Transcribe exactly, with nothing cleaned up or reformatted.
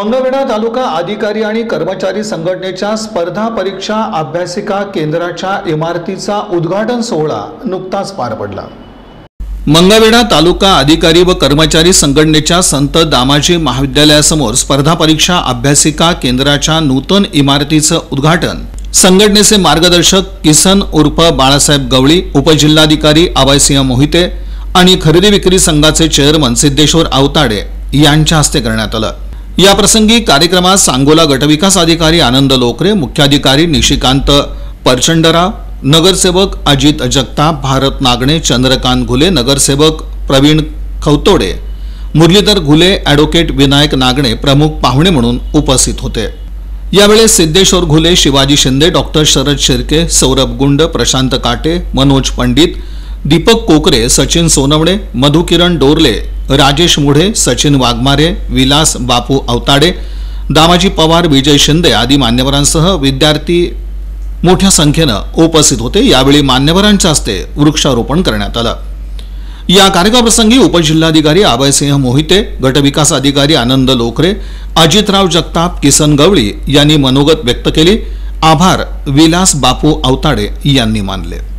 मंगळवेढा तालुका अधिकारी आणि कर्मचारी संघटनेच्या स्पर्धा परीक्षा अभ्यासिका केंद्राच्या इमारतीचा उद्घाटन सोहळा नुकताच पार पडला। मंगळवेढा तालुका अधिकारी व कर्मचारी संघटनेच्या संत दामाजी महाविद्यालयासमोर स्पर्धा परीक्षा अभ्यासिका केंद्राच्या नूतन इमारतीचं उद्घाटन संघटनेचे मार्गदर्शक किसन उर्फ बाळासाहेब गवळी, उपजिल्हाधिकारी अभयसिंह मोहिते आणि खरेदी विक्री संघाचे चेअरमन सिद्धेश्वर अवताडे यांच्या हस्ते करण्यात आलं। या प्रसंगी कार्यक्रमात सांगोला गटविकास अधिकारी आनंद लोकरे, मुख्याधिकारी निशिकांत परचंडराव, नगरसेवक अजित जगताप, भारत नागणे, चंद्रकांत घुले, नगरसेवक प्रवीण खवतोडे, मुरलीधर घुले, ॲडव्होकेट विनायक नागणे प्रमुख पाहुणे म्हणून उपस्थित होते। यावेळी सिद्धेश्वर घुले, शिवाजी शिंदे, डॉक्टर शरद शिर्के, सौरभ गुंड, प्रशांत काटे, मनोज पंडित, दीपक कोकरे, सचिन सोनवणे, मधुकिरण डोरले, राजेश मुढे, सचिन वाघमारे, विलास बापू अवताडे, दामाजी पवार, विजय शिंदे आदी मान्यवरांसह विद्यार्थी मोठ्या संख्येने उपस्थित होते। यावेळी मान्यवरांच्या हस्ते वृक्षारोपण करण्यात आलं। या कार्यक्रमाप्रसंगी उपजिल्हाधिकारी अभयसिंह मोहिते, गटविकास अधिकारी आनंद लोकरे, अजितराव जगताप, किसन गवळी यांनी मनोगत व्यक्त केली। आभार विलास बापू अवताडे यांनी मानले।